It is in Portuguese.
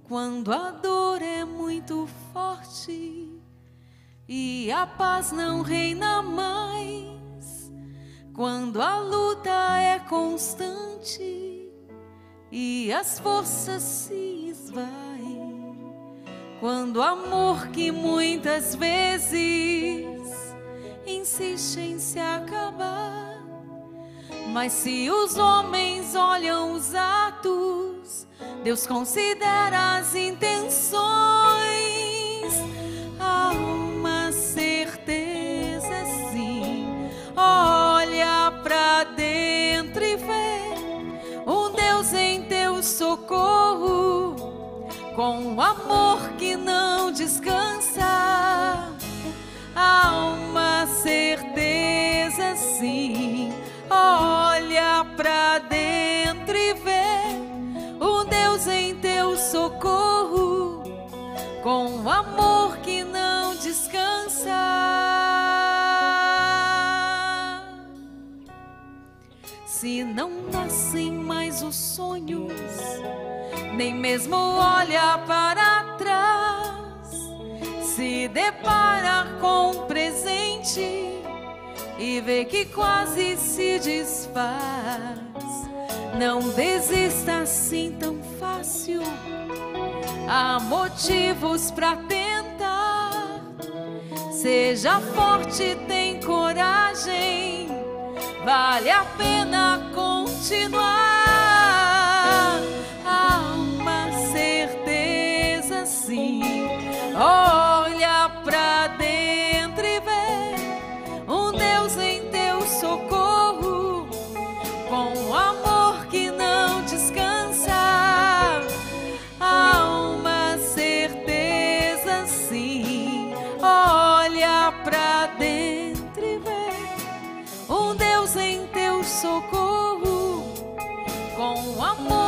Quando a dor é muito forte e a paz não reina mais, quando a luta é constante e as forças se esvaem, quando o amor que muitas vezes insiste em se acabar, mas se os homens olham os atos, Deus considera as intenções. Há uma certeza, sim, olha pra dentro e vê um Deus em teu socorro, com um amor que não descansa. Há uma certeza, sim, olha pra dentro e vê um Deus em teu socorro, com um amor que não descansa. Se não nascem mais os sonhos, nem mesmo olha para trás, se depara com o presente e vê que quase se desfaz, não desista assim tão fácil. Há motivos para tentar. Seja forte, tem coragem, vale a pena continuar. Há uma certeza, sim, olha pra dentro e vê um Deus em teu socorro, com um amor que não descansa. Há uma certeza, sim, olha pra dentro e vê um Deus em teu socorro, com um amor